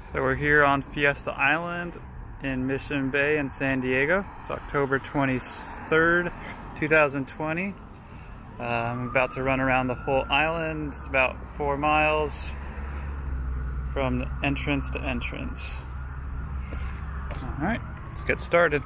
So we're here on Fiesta Island in Mission Bay in San Diego. It's October 23rd, 2020. I'm about to run around the whole island. It's about 4 miles from the entrance to entrance. All right, let's get started.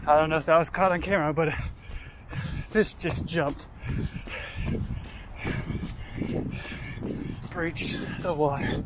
I don't know if that was caught on camera, but fish just jumped, breached the water.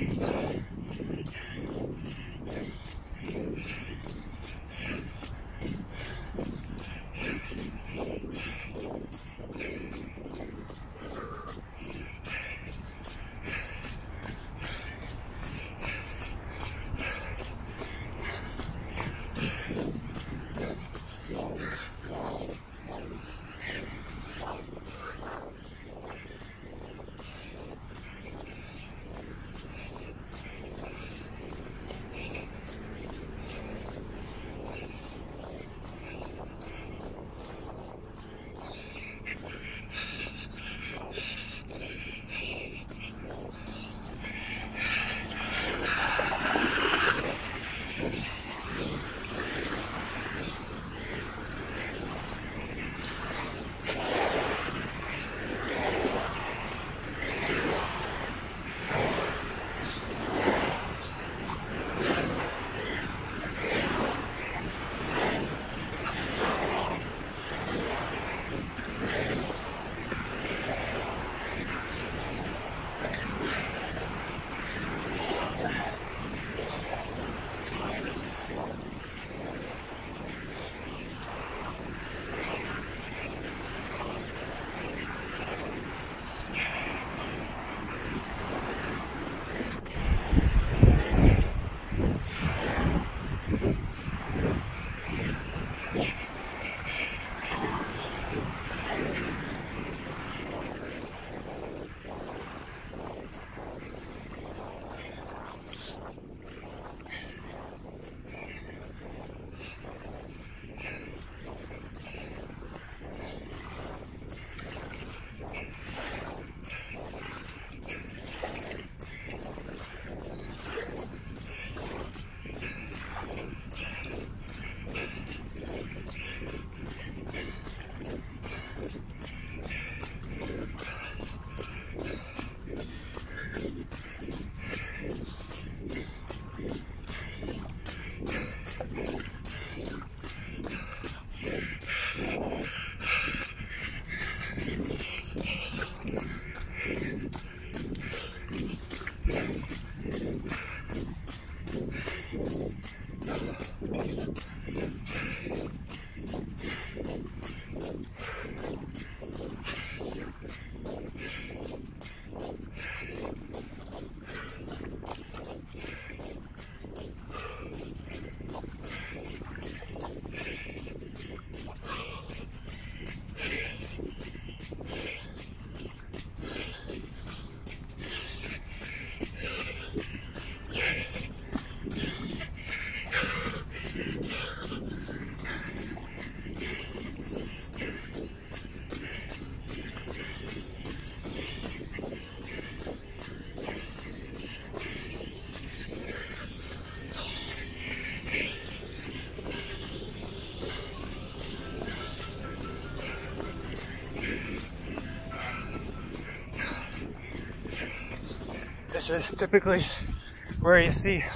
This is typically where you see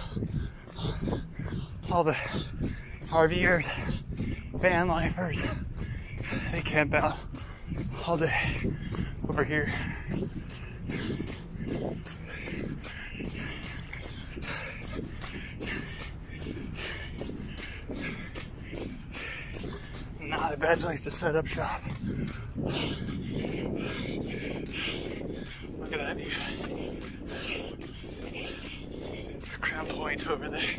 all the RVers, van lifers. They camp out all day over here. Not a bad place to set up shop. Look at that view. Crown Point over there.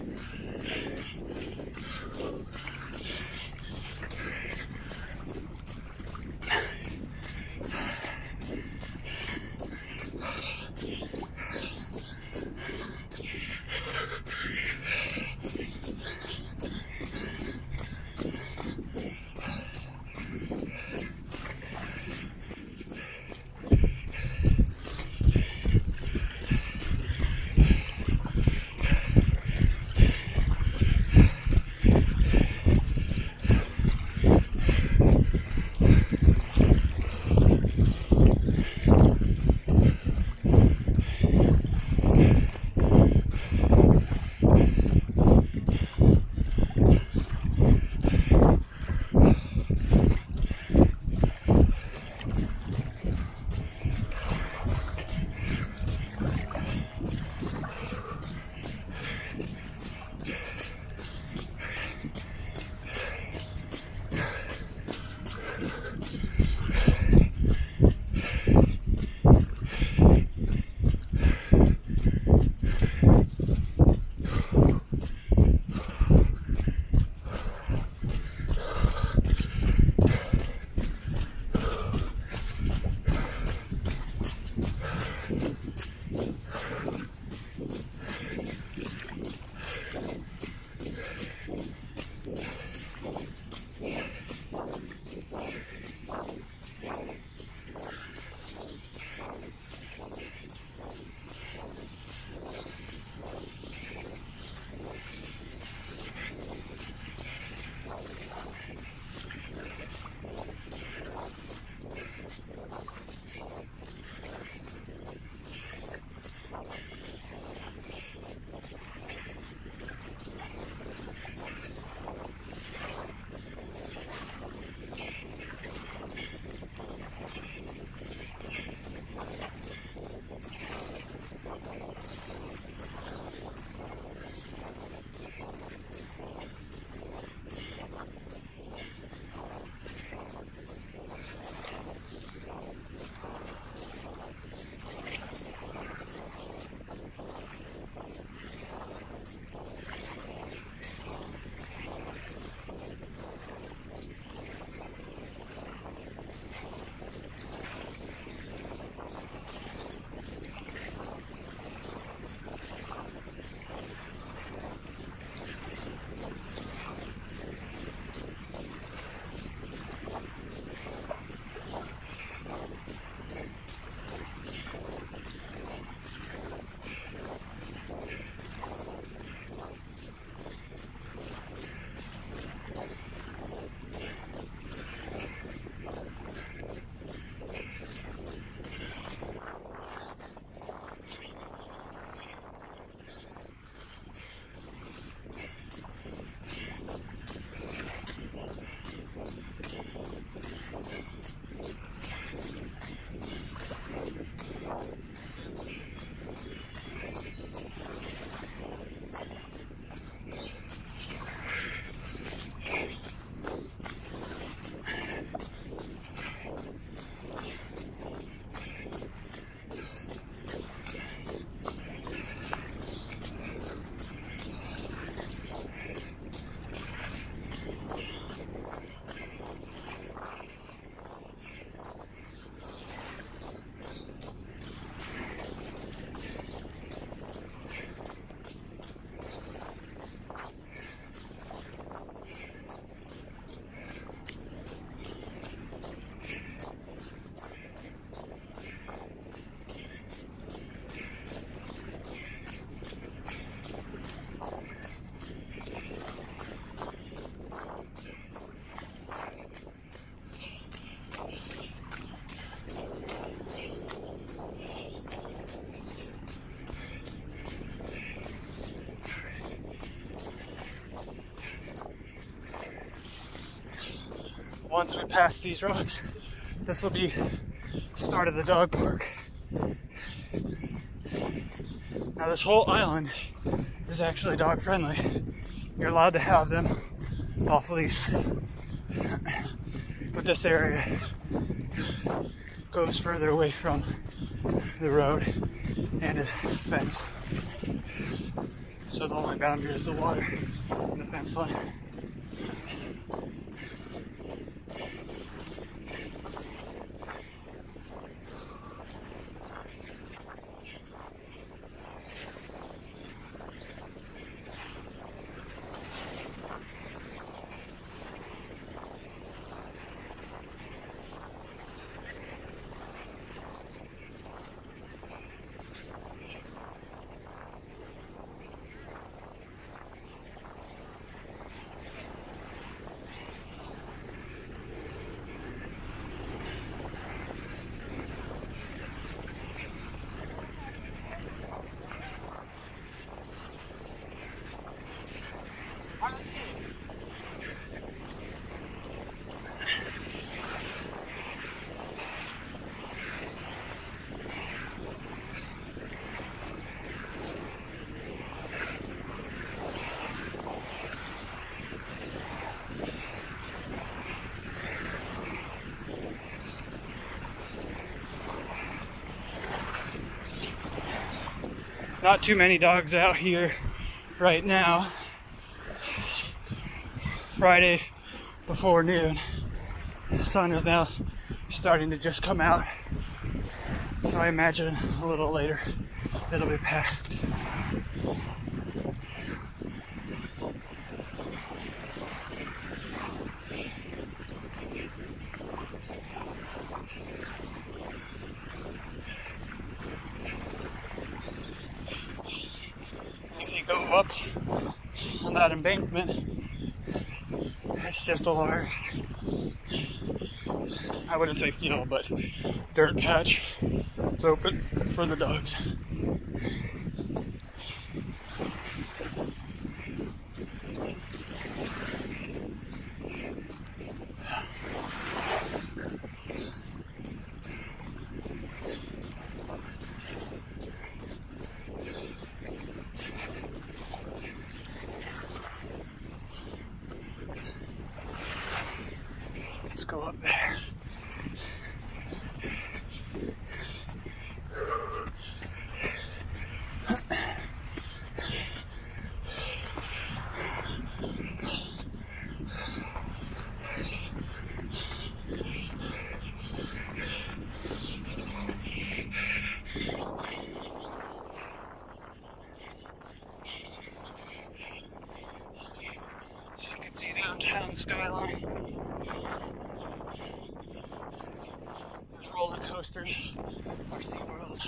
once we pass these rocks, this will be start of the dog park. Now this whole island is actually dog friendly. You're allowed to have them off leash. But this area goes further away from the road and is fenced. So the only boundary is the water and the fence line. Not too many dogs out here right now. It's Friday before noon. The sun is now starting to just come out. So I imagine a little later it'll be packed. Go up on that embankment, it's just a large, I wouldn't say field, but dirt patch. It's open for the dogs. Let's go up there. So you can see downtown skyline. Roller coasters are SeaWorld.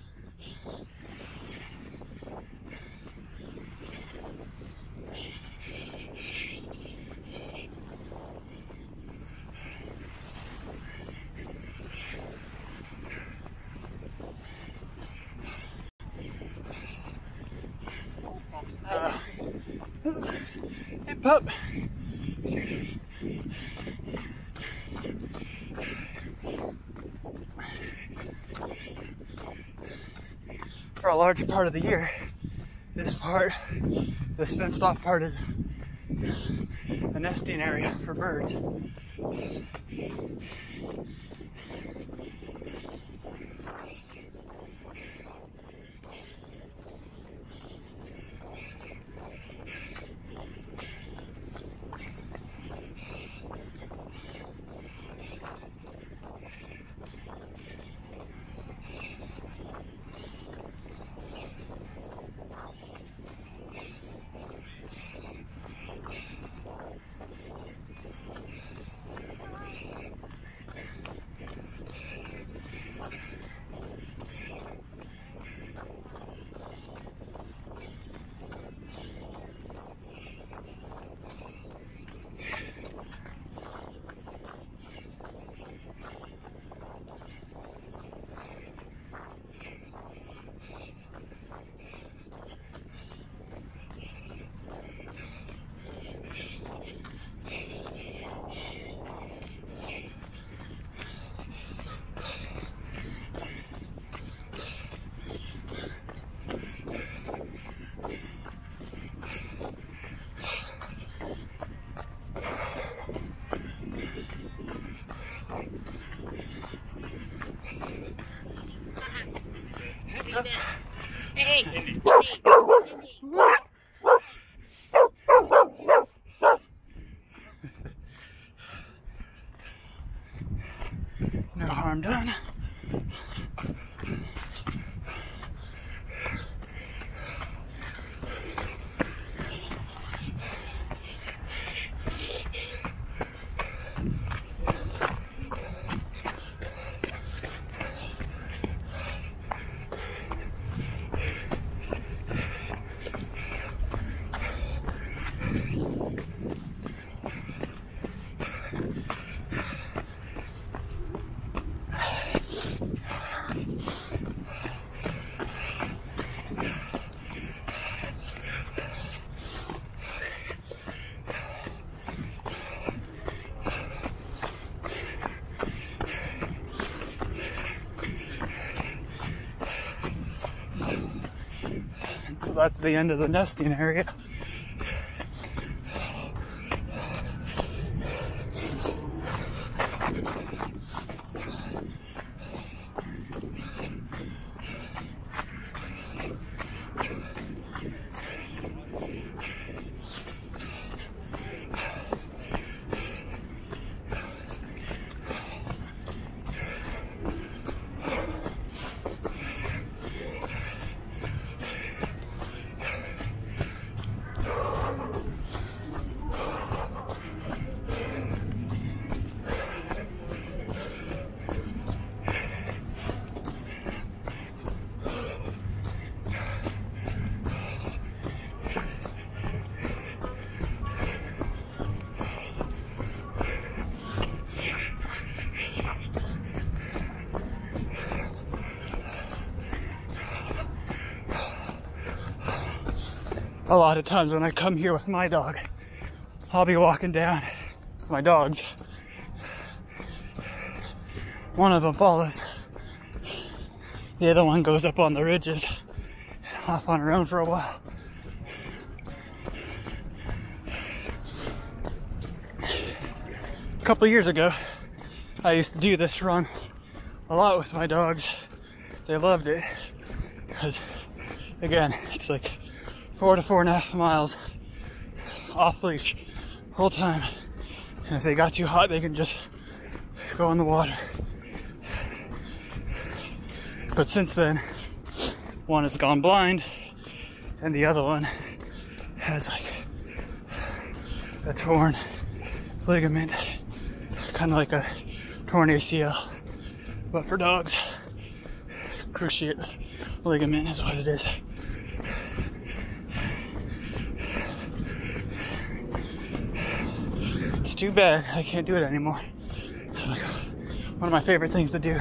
Hey pup. For a large part of the year, this fenced off part is a nesting area for birds. up? Hey, No harm done. So that's the end of the nesting area. A lot of times when I come here with my dog, I'll be walking down with my dogs. One of them follows. The other one goes up on the ridges, off on her own for a while. A couple years ago, I used to do this run a lot with my dogs. They loved it because, again, it's like 4 to 4.5 miles off leash whole time. And if they got too hot, they can just go in the water. But since then, one has gone blind and the other one has like a torn ligament, kind of like a torn ACL, but for dogs, cruciate ligament is what it is. It's too bad I can't do it anymore. It's like one of my favorite things to do.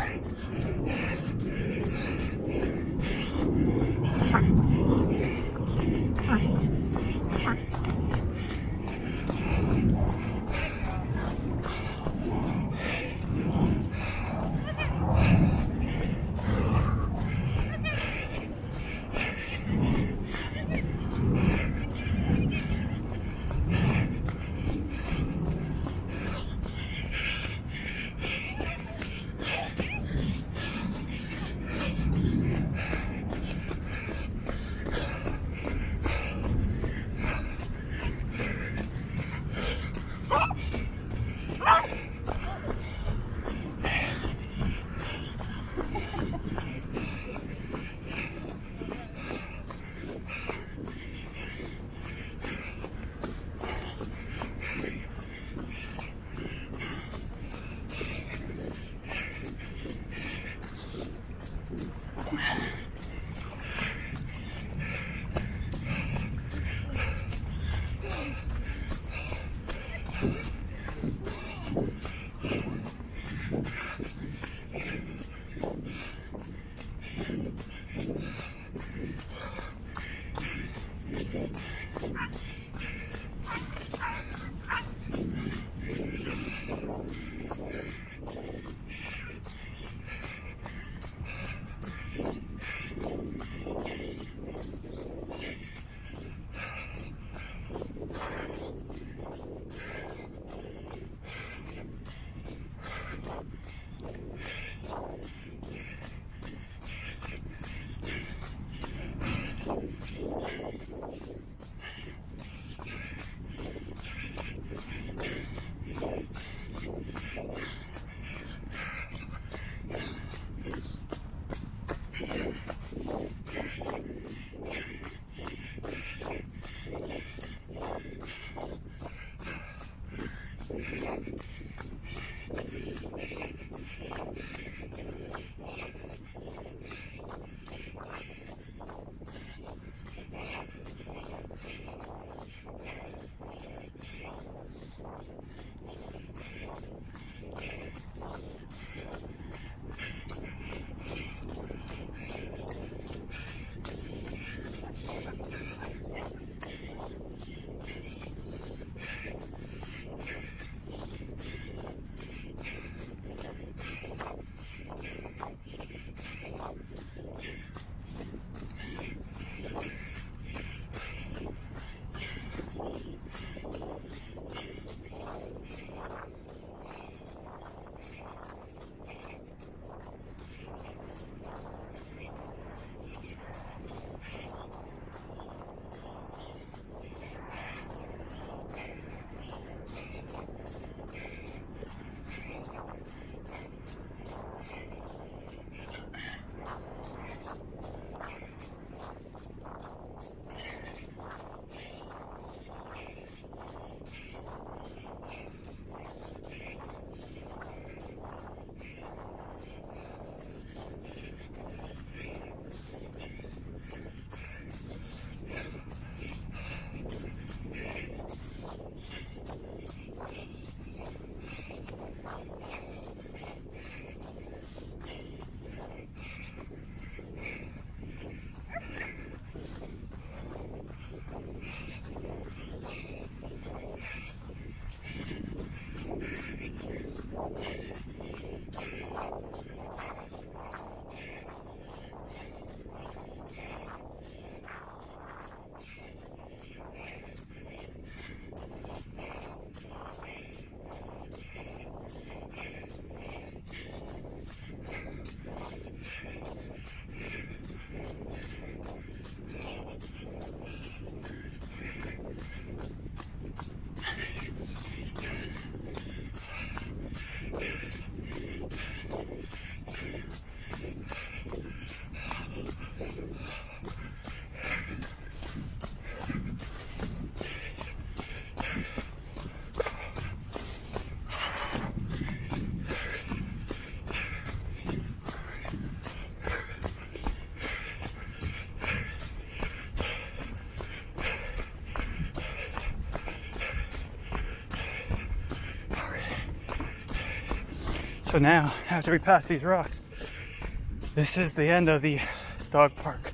So now, after we pass these rocks, this is the end of the dog park.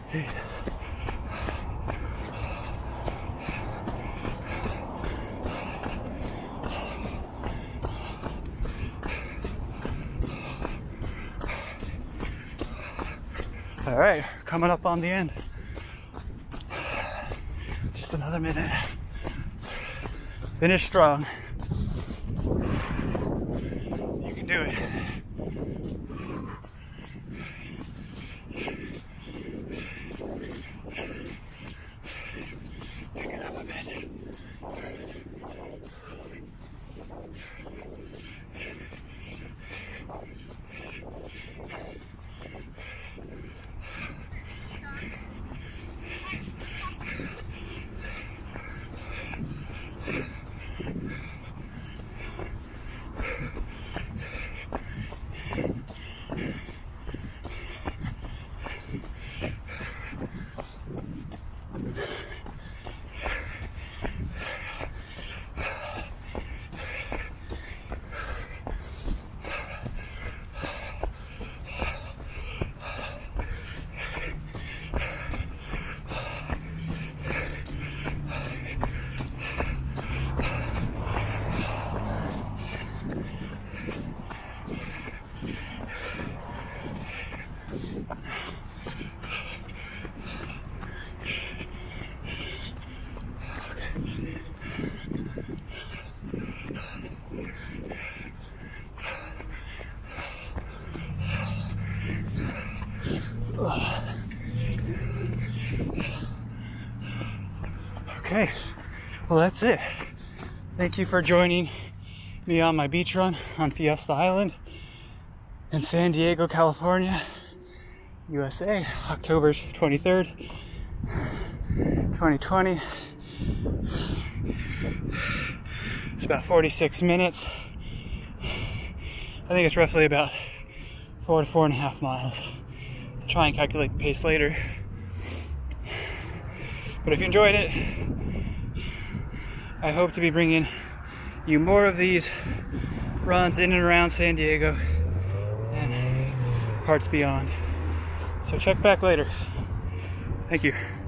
All right, coming up on the end. Just another minute. Finish strong. You can do it. Pick it up a bit. Okay, well that's it. Thank you for joining me on my beach run on Fiesta Island in San Diego, California, USA, October 23rd, 2020. It's about 46 minutes. I think it's roughly about 4 to 4.5 miles. I'll try and calculate the pace later. But if you enjoyed it, I hope to be bringing you more of these runs in and around San Diego and parts beyond. So check back later. Thank you.